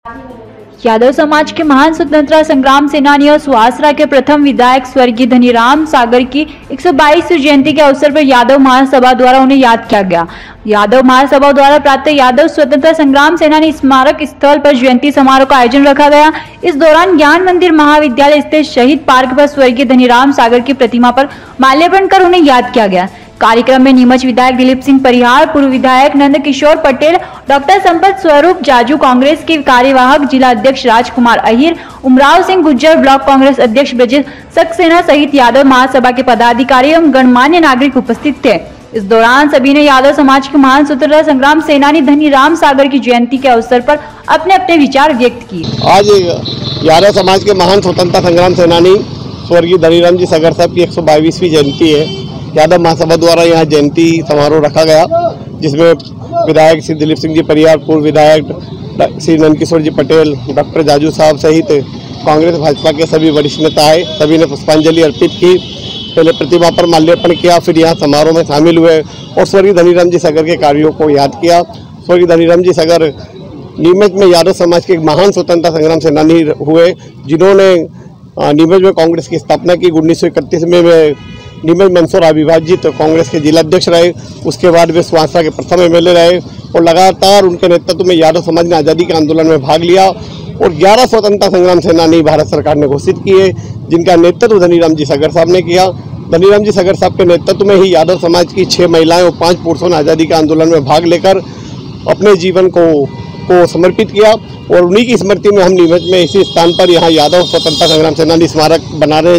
यादव समाज के महान स्वतंत्रता संग्राम सेनानी और सुहासरा के प्रथम विधायक स्वर्गीय धनीराम सागर की 122वीं जयंती के अवसर पर यादव महासभा द्वारा उन्हें याद किया गया। यादव महासभा द्वारा प्राप्त यादव स्वतंत्रता संग्राम सेनानी स्मारक स्थल पर जयंती समारोह का आयोजन रखा गया। इस दौरान ज्ञान मंदिर महाविद्यालय स्थित शहीद पार्क पर स्वर्गीय धनीराम सागर की प्रतिमा पर माल्यार्पण कर उन्हें याद किया गया। कार्यक्रम में नीमच विधायक दिलीप सिंह परिहार, पूर्व विधायक नंद किशोर पटेल, डॉक्टर संपत स्वरूप जाजू, कांग्रेस के कार्यवाहक जिला अध्यक्ष राजकुमार अहिर, उमराव सिंह गुज्जर, ब्लॉक कांग्रेस अध्यक्ष ब्रजेश सक्सेना सहित यादव महासभा के पदाधिकारी एवं गणमान्य नागरिक उपस्थित थे। इस दौरान सभी ने यादव समाज के महान स्वतंत्रता संग्राम सेनानी धनीराम सागर की जयंती के अवसर पर अपने अपने विचार व्यक्त किए। आज यादव समाज के महान स्वतंत्रता संग्राम सेनानी स्वर्गीय धनीराम जी सागर साहब की 122वीं जयंती है। यादव महासभा द्वारा यहाँ जयंती समारोह रखा गया, जिसमें विधायक श्री दिलीप सिंह जी परिहार, पूर्व विधायक श्री नंद किशोर जी पटेल, डॉक्टर जाजू साहब सहित कांग्रेस भाजपा के सभी वरिष्ठ नेता आए। सभी ने पुष्पांजलि अर्पित की, पहले प्रतिमा पर माल्यार्पण किया, फिर यहाँ समारोह में शामिल हुए और स्वर्गीय धनीराम जी सागर के कार्यों को याद किया। स्वर्गीय धनीराम जी सागर नीमच में यादव समाज के एक महान स्वतंत्रता संग्राम सेनानी हुए, जिन्होंने नीमच में कांग्रेस की स्थापना की। 1931 में नीमच मंदसौर अविभाजित कांग्रेस के जिला अध्यक्ष रहे। उसके बाद वे सुहासरा के प्रथम एमएलए रहे और लगातार उनके नेतृत्व में यादव समाज ने आज़ादी के आंदोलन में भाग लिया और 11 स्वतंत्रता संग्राम सेनानी भारत सरकार ने घोषित किए, जिनका नेतृत्व धनीराम जी सागर साहब ने किया। धनीराम जी सागर साहब के नेतृत्व में ही यादव समाज की 6 महिलाएं और 5 पुरुषों ने आज़ादी के आंदोलन में भाग लेकर अपने जीवन को समर्पित किया और उन्हीं की स्मृति में हम नीमच में इसी स्थान पर यहाँ यादव स्वतंत्रता संग्राम सेनानी स्मारक बनाने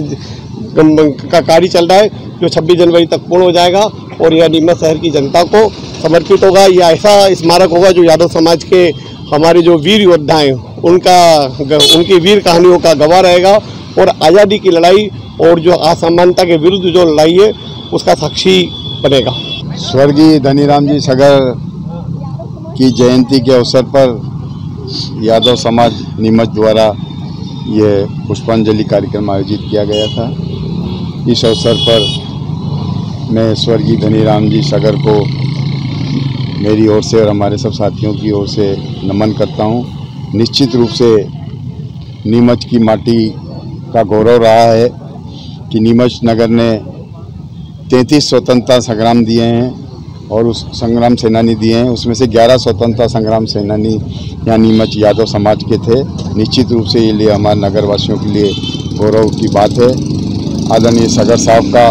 का कार्य चल रहा है, जो 26 जनवरी तक पूर्ण हो जाएगा और यह नीमच शहर की जनता को समर्पित होगा। यह ऐसा स्मारक होगा जो यादव समाज के हमारे जो वीर योद्धा हैं उनकी वीर कहानियों का गवाह रहेगा और आज़ादी की लड़ाई और जो असमानता के विरुद्ध जो लड़ाई है उसका साक्षी बनेगा। स्वर्गीय धनीराम जी सागर की जयंती के अवसर पर यादव समाज नीमच द्वारा ये पुष्पांजलि कार्यक्रम आयोजित किया गया था। इस अवसर पर मैं स्वर्गीय धनीराम जी सागर को मेरी ओर से और हमारे सब साथियों की ओर से नमन करता हूँ। निश्चित रूप से नीमच की माटी का गौरव रहा है कि नीमच नगर ने 33 स्वतंत्रता संग्राम दिए हैं और उस संग्राम सेनानी दिए हैं, उसमें से 11 स्वतंत्रता संग्राम सेनानी यहाँ नीमच यादव समाज के थे। निश्चित रूप से ये लिए हमारे नगरवासियों के लिए गौरव की बात है। आदरणीय सागर साहब का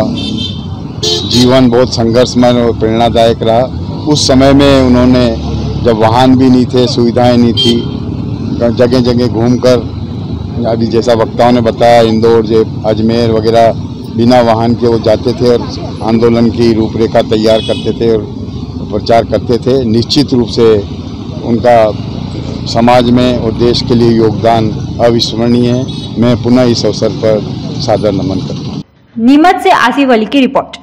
जीवन बहुत संघर्षमय और प्रेरणादायक रहा। उस समय में उन्होंने, जब वाहन भी नहीं थे, सुविधाएं नहीं थी, जगह जगह घूमकर, अभी जैसा वक्ताओं ने बताया, इंदौर, अजमेर वगैरह बिना वाहन के वो जाते थे और आंदोलन की रूपरेखा तैयार करते थे और प्रचार करते थे। निश्चित रूप से उनका समाज में और देश के लिए योगदान अविस्मरणीय है। मैं पुनः इस अवसर पर सादर नमन करता हूँ। नीमच से आसिफ अली की रिपोर्ट।